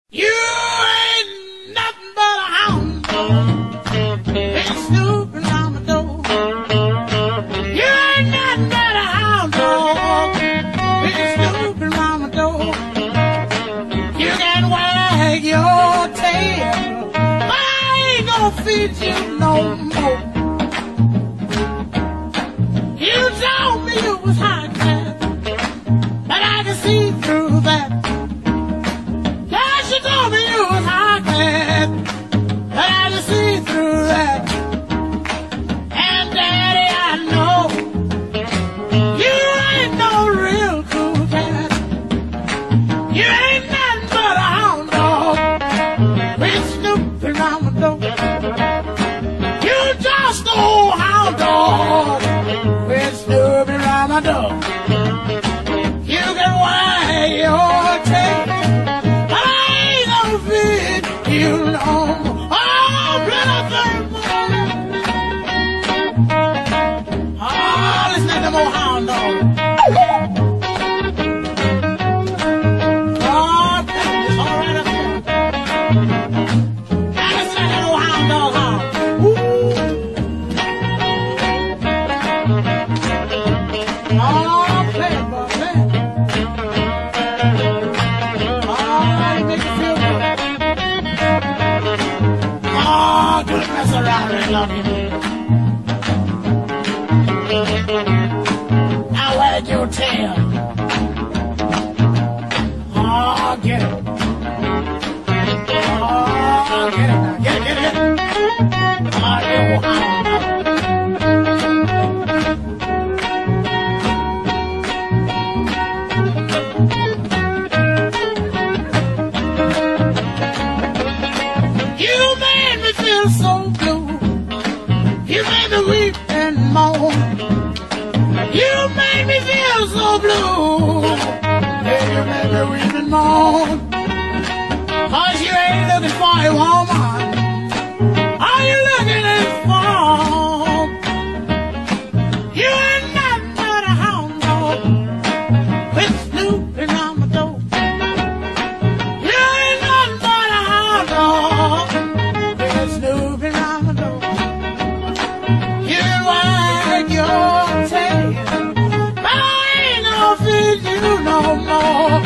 You ain't nothing but a hound dog. Been snooping around my door. You ain't nothing but a hound dog. Been snooping around my door. You can wag your tail, but I ain't gonna feed you no more. You told me you was hot, but I can see through that. She told me you was hot, but I can see through that. And Daddy, I know you ain't no real cool cat. You ain't nothing but a hound dog. Been snooping around my door. You just an old hound dog. Been snooping around my door. You can wag your tail, you know, oh, brother, oh, listen to them old hound dogs. Oh, it's all right up here. Now listen to that old hound dog howl. Oh, play it, boy, play it. Oh, you make it feel good. Oh, don't mess around and love you. Now wag your tail. Oh, get it. Oh, get it now. Get it, get it. Oh, you hound dog. So blue, you made me weep and moan. You made me feel so blue, yeah, you made me weep and moan. 'Cause you ain't looking for a woman, are you looking for? You ain't nothing but a hound dog, with snooping around my door. You ain't nothing but a hound dog, snooping around the door. You can wag your tail, but I ain't gonna feed you no more.